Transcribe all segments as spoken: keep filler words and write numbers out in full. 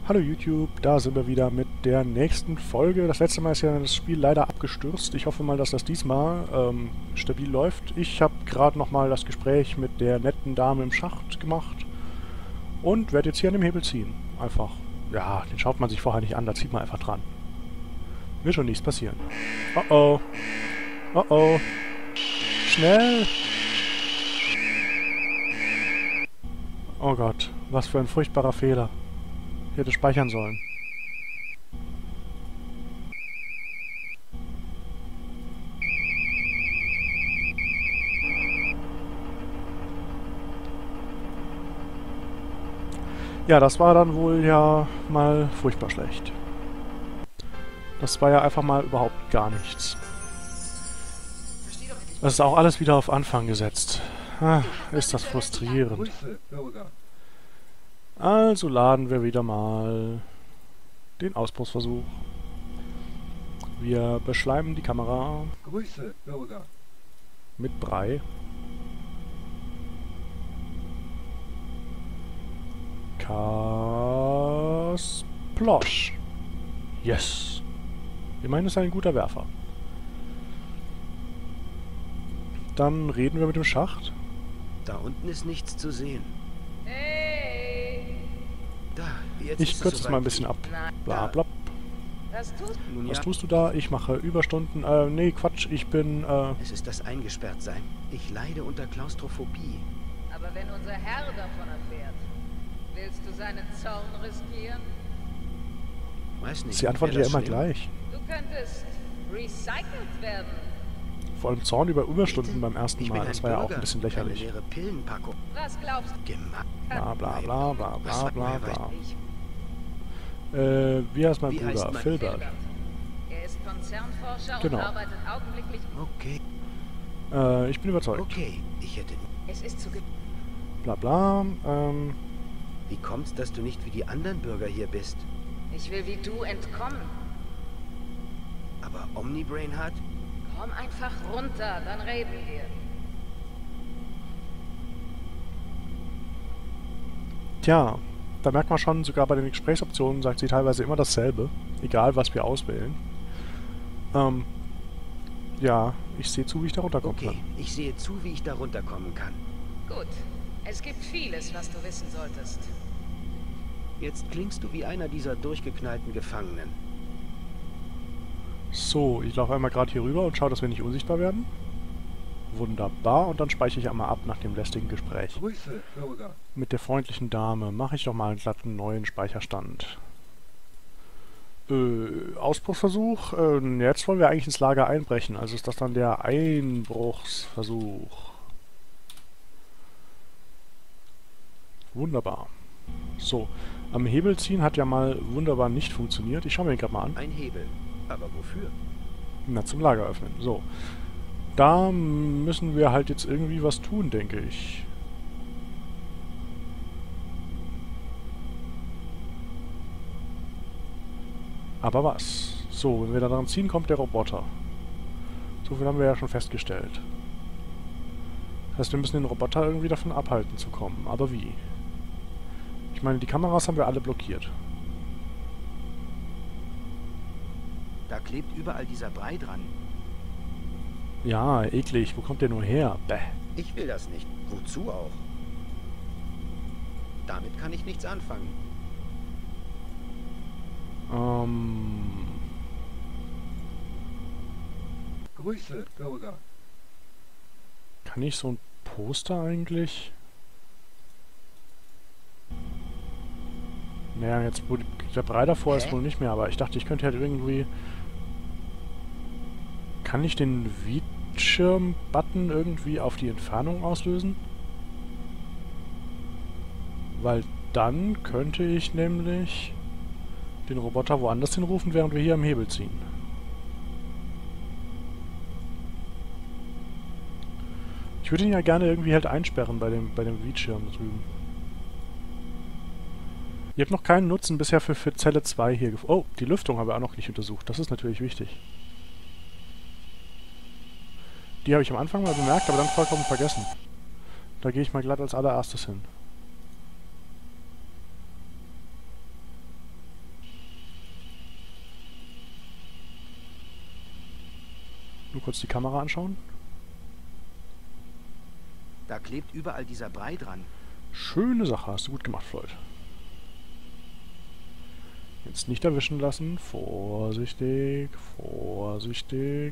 Hallo YouTube, da sind wir wieder mit der nächsten Folge. Das letzte Mal ist ja das Spiel leider abgestürzt. Ich hoffe mal, dass das diesmal ähm, stabil läuft. Ich habe gerade nochmal das Gespräch mit der netten Dame im Schacht gemacht und werde jetzt hier an dem Hebel ziehen. Einfach, ja, den schaut man sich vorher nicht an, da zieht man einfach dran. Wird schon nichts passieren. Oh oh. Oh oh. Schnell! Oh Gott, was für ein furchtbarer Fehler. Ich hätte speichern sollen. Ja, das war dann wohl ja mal furchtbar schlecht. Das war ja einfach mal überhaupt gar nichts. Das ist auch alles wieder auf Anfang gesetzt. Ah, ist das frustrierend. Also laden wir wieder mal den Ausbruchsversuch. Wir beschleimen die Kamera mit Brei. Kasplosch. Yes. Immerhin ist er ein guter Werfer. Dann reden wir mit dem Schacht. Da unten ist nichts zu sehen. Hey. Da, jetzt Ich ist kürze es es mal ein bisschen ab. Bla bla. Was tust Nun Was ja, tust du da? Ich mache Überstunden. Äh, nee, Quatsch. Ich bin, äh... es ist das Eingesperrtsein. Ich leide unter Klaustrophobie. du? Aber wenn unser Herr davon erfährt, willst du seinen Zorn riskieren? Weiß nicht. Sie antwortet ja wäre das immer schlimm? gleich. Du könntest recycelt werden. Vor allem Zorn über Überstunden Bitte? beim ersten Ich bin Mal. Das war ja auch Bürger, ein bisschen lächerlich. Eine leere Pillenpackung. Was glaubst du? Gemacht. Bla bla bla bla Was bla bla sagt man, bla. Ich Äh, wie heißt mein Wie heißt Bruder? mein Filbert. Er ist Konzernforscher Genau. und arbeitet augenblicklich... Okay, Äh, ich bin überzeugt. okay. Ich hätte... Es ist zu... ge- Bla bla. Ähm, Wie kommt's, dass du nicht wie die anderen Bürger hier bist? Ich will wie du entkommen. Aber Omnibrain hat... Komm einfach runter, dann reden wir. tja, da merkt man schon, sogar bei den Gesprächsoptionen sagt sie teilweise immer dasselbe. Egal, was wir auswählen. Ähm, ja, ich sehe zu, wie ich da runterkommen Okay, ich sehe zu, wie ich da runterkommen kann. Gut. Es gibt vieles, was du wissen solltest. Jetzt klingst du wie einer dieser durchgeknallten Gefangenen. kann. So, ich laufe einmal gerade hier rüber und schaue, dass wir nicht unsichtbar werden. Wunderbar, und dann speichere ich einmal ab nach dem lästigen Gespräch. Grüße, Bürger. Mit der freundlichen Dame mache ich doch mal einen glatten neuen Speicherstand. Äh, Ausbruchsversuch. Äh, jetzt wollen wir eigentlich ins Lager einbrechen. Also ist das dann der Einbruchsversuch. Wunderbar. So, am Hebel ziehen hat ja mal wunderbar nicht funktioniert. Ich schaue mir den gerade mal an. Ein Hebel. Aber wofür? Na, zum Lager öffnen. So. Da müssen wir halt jetzt irgendwie was tun, denke ich. Aber was? So, wenn wir da dran ziehen, kommt der Roboter. So viel haben wir ja schon festgestellt. Das heißt, wir müssen den Roboter irgendwie davon abhalten zu kommen. Aber wie? Ich meine, die Kameras haben wir alle blockiert. Da klebt überall dieser Brei dran. Ja, eklig. Wo kommt der nur her? Bäh. Ich will das nicht. Wozu auch? Damit kann ich nichts anfangen. Ähm... Grüße, Bürger. Kann ich so ein Poster eigentlich? Naja, jetzt wo die- der Brei davor ist Hä? wohl nicht mehr, aber ich dachte, ich könnte halt irgendwie... Kann ich den Wiedschirm-Button irgendwie auf die Entfernung auslösen? Weil dann könnte ich nämlich den Roboter woanders hinrufen, während wir hier am Hebel ziehen. Ich würde ihn ja gerne irgendwie halt einsperren bei dem, bei dem Wiedschirm drüben. Ihr habt noch keinen Nutzen bisher für, für Zelle zwei hier gefunden. Oh, die Lüftung haben wir auch noch nicht untersucht. Das ist natürlich wichtig. Die habe ich am Anfang mal bemerkt, aber dann vollkommen vergessen. Da gehe ich mal glatt als allererstes hin. Nur kurz die Kamera anschauen. Da klebt überall dieser Brei dran. Schöne Sache, hast du gut gemacht, Floyd. Jetzt nicht erwischen lassen. Vorsichtig, vorsichtig.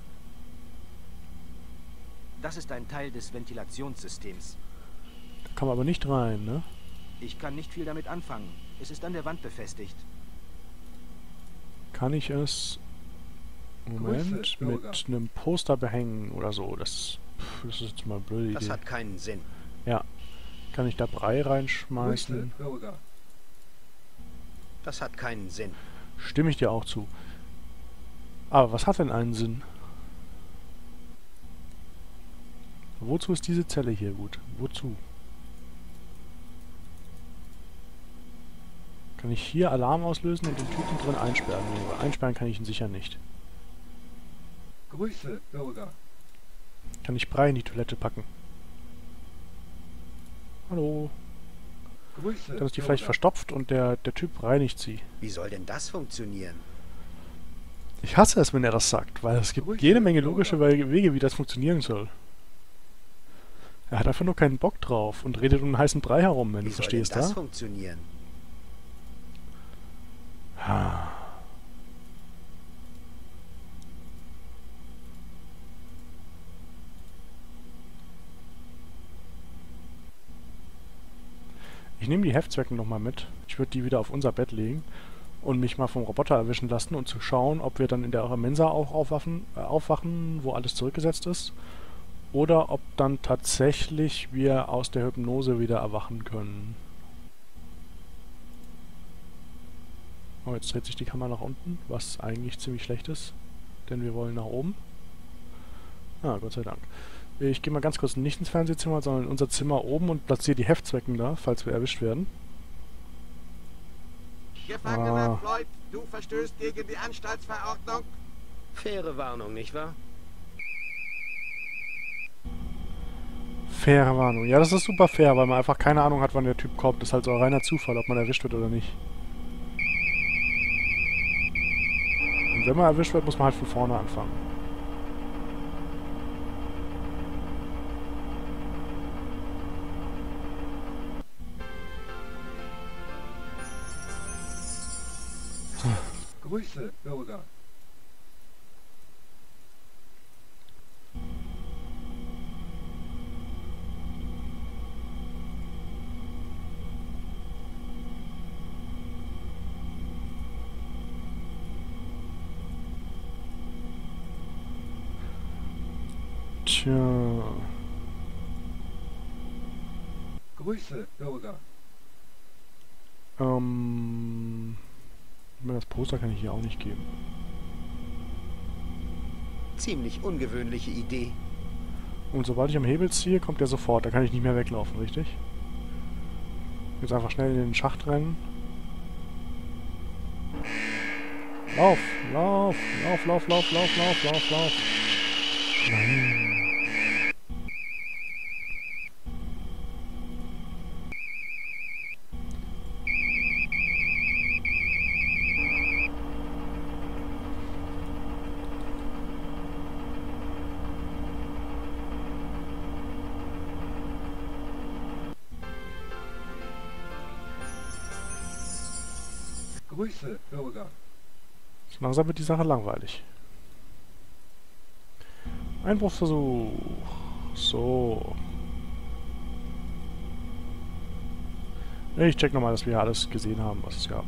Das ist ein Teil des Ventilationssystems. Da kann man aber nicht rein, ne? Ich kann nicht viel damit anfangen. Es ist an der Wand befestigt. Kann ich es... Moment, Grüße, mit Bürger. einem Poster behängen oder so. Das, pff, das ist jetzt mal eine blöde Das Idee. hat keinen Sinn. Ja. Kann ich da Brei Grüße, reinschmeißen? Bürger. Das hat keinen Sinn. Stimme ich dir auch zu. Aber was hat denn einen Sinn? Wozu ist diese Zelle hier gut? Wozu? Kann ich hier Alarm auslösen und den Typen drin einsperren? Nee, aber einsperren kann ich ihn sicher nicht. Grüße, Bürger. Kann ich Brei in die Toilette packen? Hallo? Grüße, Dann ist die vielleicht Bürger. verstopft und der, der Typ reinigt sie. Wie soll denn das funktionieren? Ich hasse es, wenn er das sagt, weil es gibt Ruhig, jede Menge Bürger. logische Wege, wie das funktionieren soll. Er hat einfach nur keinen Bock drauf und redet um einen heißen Brei herum, wenn Wie du soll verstehst, denn das ja? funktionieren? Ah. Ich nehme die Heftzwecken nochmal mit. Ich würde die wieder auf unser Bett legen und mich mal vom Roboter erwischen lassen und zu schauen, ob wir dann in der Mensa auch aufwachen, äh, aufwachen, wo alles zurückgesetzt ist. Oder ob dann tatsächlich wir aus der Hypnose wieder erwachen können. Oh, jetzt dreht sich die Kamera nach unten, was eigentlich ziemlich schlecht ist. Denn wir wollen nach oben. Ah, Gott sei Dank. Ich gehe mal ganz kurz nicht ins Fernsehzimmer, sondern in unser Zimmer oben und platziere die Heftzwecken da, falls wir erwischt werden. Gefangener Ah. Floyd, du verstößt gegen die Anstaltsverordnung. Faire Warnung, nicht wahr? Faire Warnung. Ja, das ist super fair, weil man einfach keine Ahnung hat, wann der Typ kommt. Das ist halt so ein reiner Zufall, ob man erwischt wird oder nicht. Und wenn man erwischt wird, muss man halt von vorne anfangen. Grüße, Bürger. Tja. Grüße, Bürger. Ähm... Das Poster kann ich hier auch nicht geben. Ziemlich ungewöhnliche Idee. Und sobald ich am Hebel ziehe, kommt der sofort. Da kann ich nicht mehr weglaufen, richtig? Jetzt einfach schnell in den Schacht rennen. Lauf, lauf, lauf, lauf, lauf, lauf, lauf, lauf, lauf. Nein. Grüße, Bürger. So langsam wird die Sache langweilig. Einbruchsversuch. So. Ich check nochmal, dass wir alles gesehen haben, was es gab.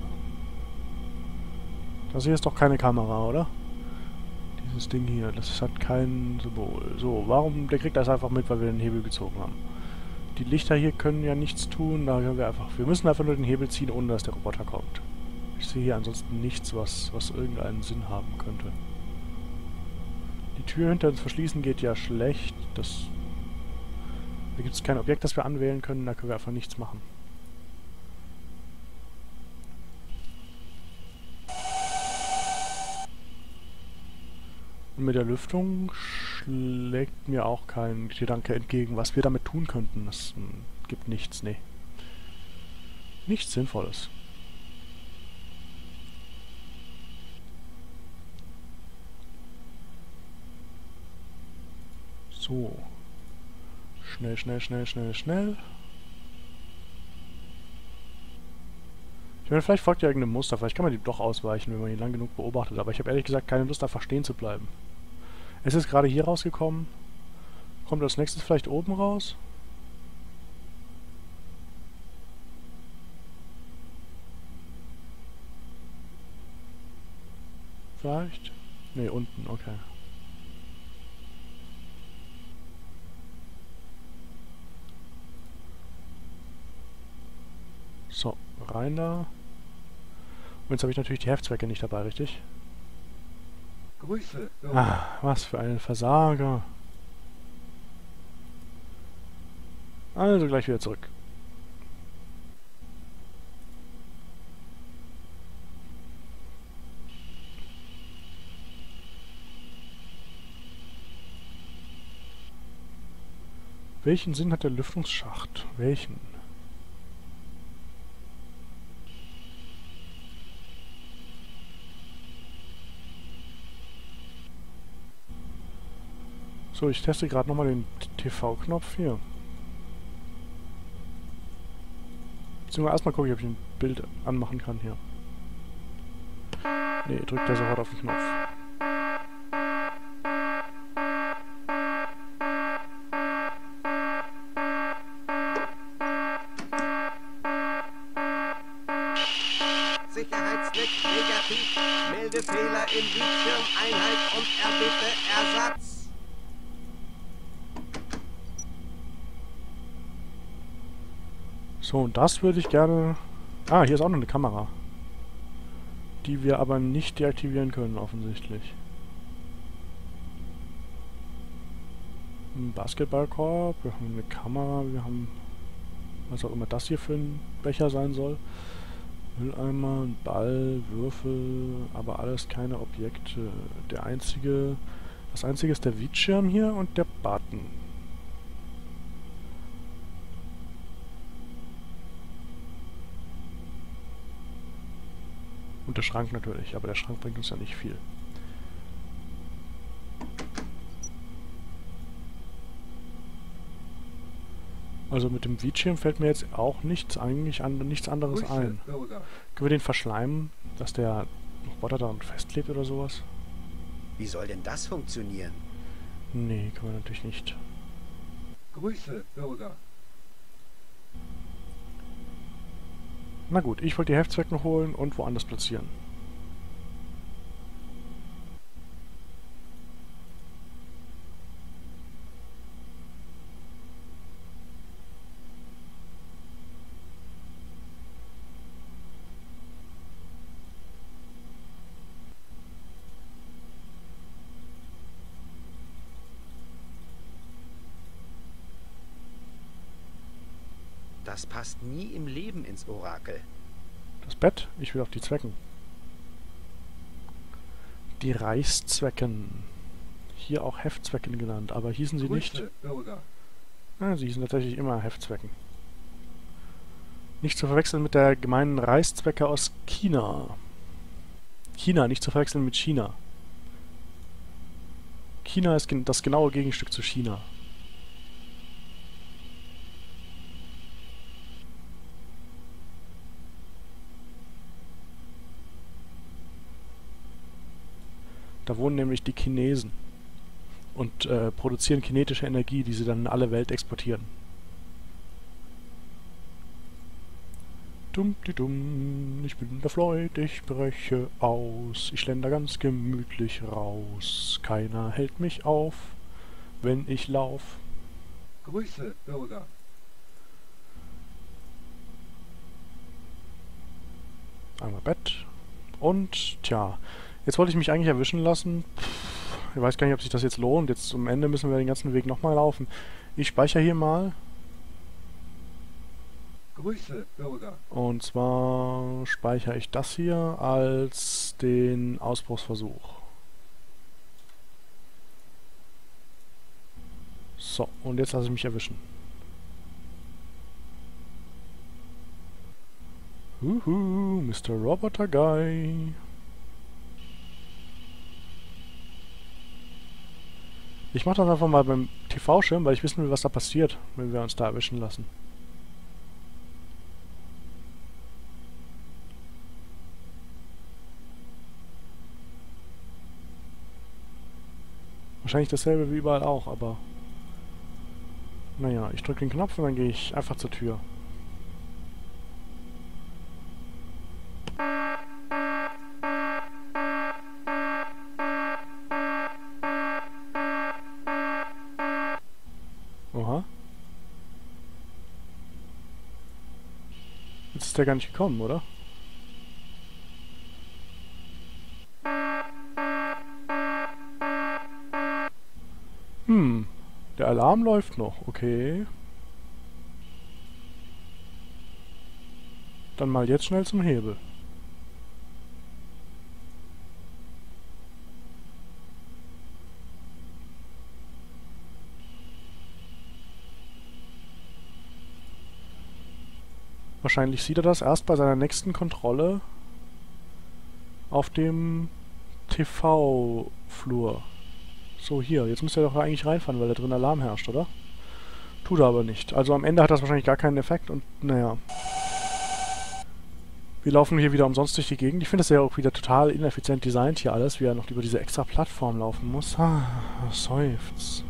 Das hier ist doch keine Kamera, oder? Dieses Ding hier, das hat kein Symbol. So, warum? Der kriegt das einfach mit, weil wir den Hebel gezogen haben. Die Lichter hier können ja nichts tun, da können wir einfach... Wir müssen einfach nur den Hebel ziehen, ohne dass der Roboter kommt. Ich sehe hier ansonsten nichts, was, was irgendeinen Sinn haben könnte. Die Tür hinter uns verschließen geht ja schlecht. Das, da gibt es kein Objekt, das wir anwählen können. Da können wir einfach nichts machen. Und mit der Lüftung schlägt mir auch kein Gedanke entgegen, was wir damit tun könnten. Es hm, gibt nichts, nee. Nichts Sinnvolles. So. Schnell, schnell, schnell, schnell, schnell. Ich meine, vielleicht folgt ja irgendein Muster. Vielleicht kann man die doch ausweichen, wenn man ihn lang genug beobachtet. Aber ich habe ehrlich gesagt keine Lust, einfach stehen zu bleiben. Es ist gerade hier rausgekommen. Kommt als nächstes vielleicht oben raus? Vielleicht? Ne, unten, okay. So, rein da. Und jetzt habe ich natürlich die Heftzwecke nicht dabei, richtig? Grüße, Bürger. Ah, was für ein Versager. Also gleich wieder zurück. Welchen Sinn hat der Lüftungsschacht? Welchen? So, ich teste gerade nochmal den T V-Knopf hier. Beziehungsweise erstmal gucke ich, ob ich ein Bild anmachen kann hier. Ne, drückt er sofort auf den Knopf. Sicherheitsleck negativ. Melde Fehler im Bildschirm, Einheit und erbitte Ersatz. So, und das würde ich gerne... Ah, hier ist auch noch eine Kamera. Die wir aber nicht deaktivieren können, offensichtlich. Ein Basketballkorb, wir haben eine Kamera, wir haben... was auch immer das hier für ein Becher sein soll. Mülleimer, ein Ball, Würfel, aber alles keine Objekte. Der einzige... Das einzige ist der Widschirm hier und der Button. Und der Schrank natürlich, aber der Schrank bringt uns ja nicht viel. Also mit dem Widschirm fällt mir jetzt auch nichts eigentlich an, nichts anderes Grüße, ein. Bürger. Können wir den verschleimen, dass der noch weiter daran festklebt oder sowas? Wie soll denn das funktionieren? Nee, können wir natürlich nicht. Grüße, Bürger. Na gut, ich wollte die Heftzwecken holen und woanders platzieren. Das passt nie im Leben ins Orakel. Das Bett? Ich will auf die Zwecken. Die Reichszwecken. Hier auch Heftzwecken genannt, aber hießen sie nicht. Grüße, Bürger. Ja, sie hießen tatsächlich immer Heftzwecken. Nicht zu verwechseln mit der gemeinen Reichszwecke aus China. China, nicht zu verwechseln mit China. China ist gen- das genaue Gegenstück zu China. Da wohnen nämlich die Chinesen und äh, produzieren kinetische Energie, die sie dann in alle Welt exportieren. Dumm, die dumm, ich bin der Floyd, ich breche aus, ich schlender ganz gemütlich raus, keiner hält mich auf, wenn ich lauf. Grüße, Bürger. Einmal Bett und, tja, jetzt wollte ich mich eigentlich erwischen lassen. Ich weiß gar nicht, ob sich das jetzt lohnt. Jetzt zum Ende müssen wir den ganzen Weg nochmal laufen. Ich speichere hier mal. Grüße, Bürger. Und zwar speichere ich das hier als den Ausbruchsversuch. So, und jetzt lasse ich mich erwischen. Huhu, Mister Roboter Guy. Ich mache das einfach mal beim T V-Schirm, weil ich wissen will, was da passiert, wenn wir uns da erwischen lassen. Wahrscheinlich dasselbe wie überall auch, aber... Naja, ich drücke den Knopf und dann gehe ich einfach zur Tür. Oha. Jetzt ist der gar nicht gekommen, oder? Hm. Der Alarm läuft noch, okay. Dann mal jetzt schnell zum Hebel. Wahrscheinlich sieht er das erst bei seiner nächsten Kontrolle auf dem T V-Flur. So, hier. Jetzt müsste er doch eigentlich reinfahren, weil da drin Alarm herrscht, oder? Tut er aber nicht. Also am Ende hat das wahrscheinlich gar keinen Effekt und, naja. Wir laufen hier wieder umsonst durch die Gegend. Ich finde das ja auch wieder total ineffizient designt hier alles, wie er noch über diese extra Plattform laufen muss. Ah, seufz.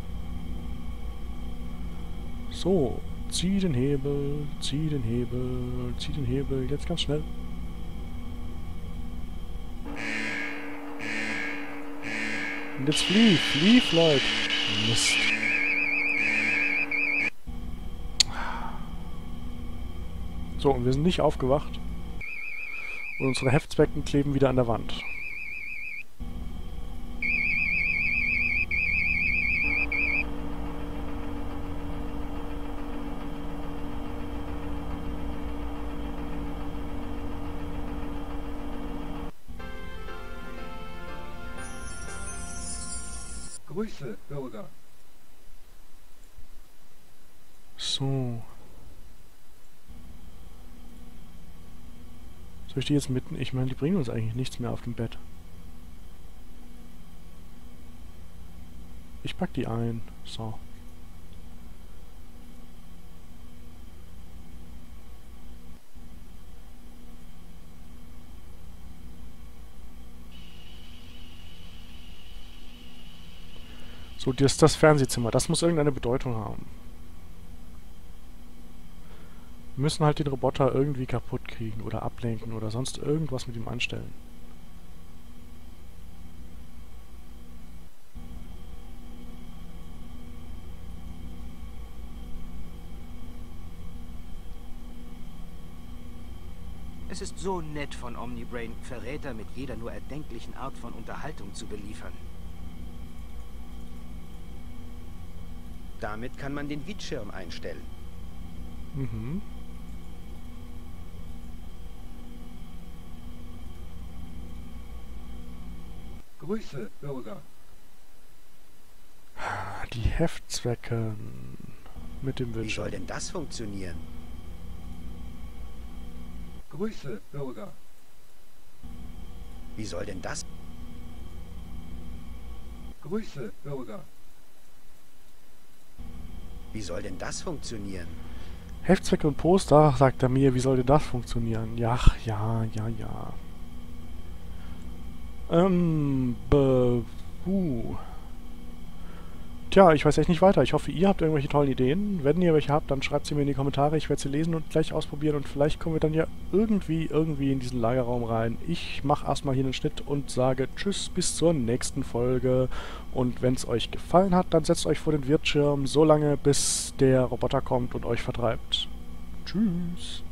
So. Zieh den Hebel, zieh den Hebel, zieh den Hebel. Jetzt ganz schnell. Und jetzt flieh, flieh, Leute. Mist. So, und wir sind nicht aufgewacht. Und unsere Heftzwecken kleben wieder an der Wand. Grüße, Bürger. So. Soll ich die jetzt mitten? Ich meine, die bringen uns eigentlich nichts mehr auf dem Bett. Ich pack die ein. So. So, das ist das Fernsehzimmer. Das muss irgendeine Bedeutung haben. Wir müssen halt den Roboter irgendwie kaputt kriegen oder ablenken oder sonst irgendwas mit ihm anstellen. Es ist so nett von Omnibrain, Verräter mit jeder nur erdenklichen Art von Unterhaltung zu beliefern. Damit kann man den Widschirm einstellen. Mhm. Grüße, Bürger. Die Heftzwecken mit dem Wie soll Widschirm. denn das funktionieren? Grüße, Bürger. Wie soll denn das? Grüße, Bürger. Wie soll denn das funktionieren? Heftzwecke und Poster, sagt er mir, wie soll denn das funktionieren? Ja, ja, ja, ja. Ähm, be, uh. Tja, ich weiß echt nicht weiter. Ich hoffe, ihr habt irgendwelche tollen Ideen. Wenn ihr welche habt, dann schreibt sie mir in die Kommentare. Ich werde sie lesen und gleich ausprobieren und vielleicht kommen wir dann ja irgendwie, irgendwie in diesen Lagerraum rein. Ich mache erstmal hier einen Schnitt und sage Tschüss, bis zur nächsten Folge. Und wenn es euch gefallen hat, dann setzt euch vor den Wirtschirm so lange, bis der Roboter kommt und euch vertreibt. Tschüss.